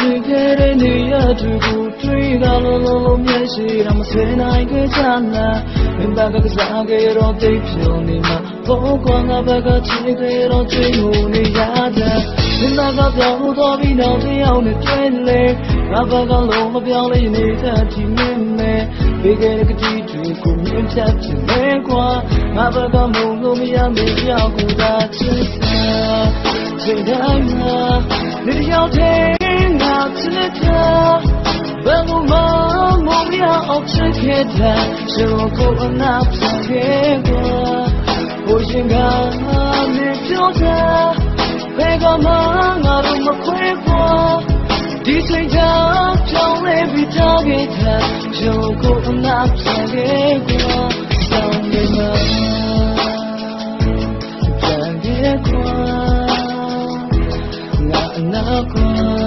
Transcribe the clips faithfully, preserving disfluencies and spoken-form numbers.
တွေ့ခဲ့တဲ့နေရာတွေကိုတွေ့ကလုံးလုံးလုံးမျက်ရှိတော့မဆွေးနိုင်ခဲ့ကြလားမင်းဘက်ကကစားခဲ့တော့တိတ်ဖြုံနေမှာဘောကွာငါဘက်ကချစ်ခဲ့တော့ချင်မှုနေရတယ်မင်းဘက်ကပြောင်းတော့ပြီးတော့တယောက်နဲ့တွေ့လေငါဘက်ကလုံးမပြောင်းလဲနေတတ်ချင်နေမယ်ဘေးကလေးကတိတွေကိုမြင်ဖြတ်ချင်လေကွာငါဘက်ကမုံလို့မရမေးပြောက်ကိုသာချစ်တာချိန်တိုင်းမှာနေရောက်တဲ့ငါချစ်တာဘယ်လိုမှမမရအောင်ချစ်ခဲ့တာရှင်ကိုအနာပြန်ခဲ့ကွာဘိုးရှင်ကနေပြောတာဘယ်ကမှငါတို့မခွဲကွာဒီချိန်ကြောင့်ကြောင်းလေးပြီးထားခဲ့တာရှင်ကိုအနာပြန်ခဲ့ကွာဆောင်းနေမှာပြန်ခဲ့ကွာငါအနာကွာ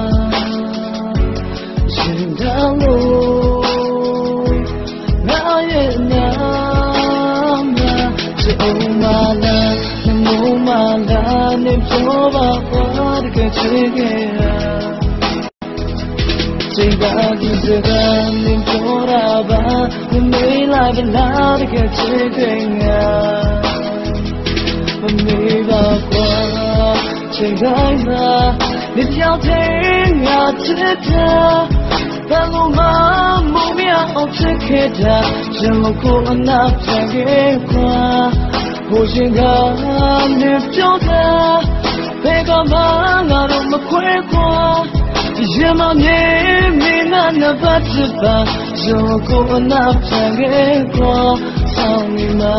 ရှင်တော်လို့ငါရဲ့နာမစေအောင်မလားမုံမလားနေပြောပါဘာတကယ်ချစ်ခဲ့တာချိန်ကကြီးစကားနေပြောတာပါမမေးလိုက်ပါလားတကယ်ချစ်ခဲ့ငါမမေးပါကွာချိန်တိုင်းမှာနေပြောင်းတဲ့ငါချစ်တာဘယ်လိုမှမမရအောင်ချစ်ခဲ့တာရှင်ကိုအနာပြန်ခဲ့ကွာဘိုးရှင်ကနေပြောတာဘယ်ကမှငါတို့မခွဲကွာရင်မမြင်မင်းနာပတ်ချပါရှင်ကိုအနာပြန်ခဲ့ကွာဆောင်းနေမှာ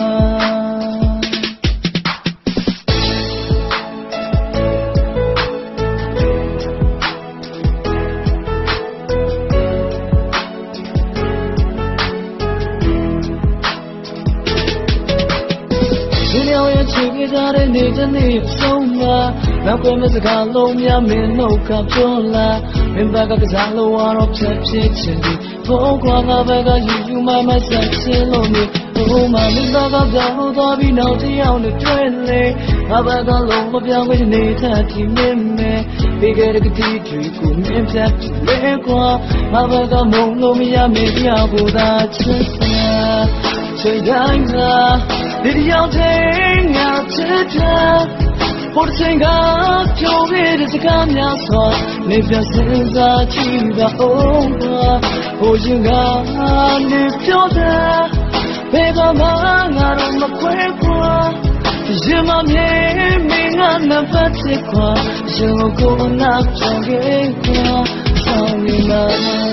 ချစ်ခဲ့ကြတဲ့နေ့တစ်နေ့ဆုံးမှာနောက်ကွယ်မဲ့စကားလုံးများမင်းနှုတ်ကပြောလာမင်းဘက်ကကစားလို့ရတော့ဖြတ်ဖြစ်ချင်သည်ဘုံကွာငါဘက်ကယူယူမမဆက်ချင်လို့နေဘုံမမင်းဘက်ကပြောင်းလို့သွားပြီးနောက်တစ်ယောက်နဲ့တွေ့လေငါဘက်ကလုံးမပြောင်းခွင့်နေထပ်ပြီးနေမယ်ဘေးကလေးကတိတွေကိုမြင်ဖြတ်လေကွာငါဘက်ကမုံလို့မရမေးပြောက်ကိုသာချစ်တာချိန်တိုင်းသာဒီရောက်တဲ့ငါချစ်တာပေါ်ချိန်ကပြောင်းရတဲ့စကားများစွာနေပြန်စင်စားကြည့်ပါဦးဟိုရင်ကနေပြောတာဘယ်ကမှငါတို့မခွဲကွာရင်မမြင်မင်းငါနပတ်ချစ်ကွာရှင်ကိုနာချင်ခဲ့ကွာဆောင်းနေမှာ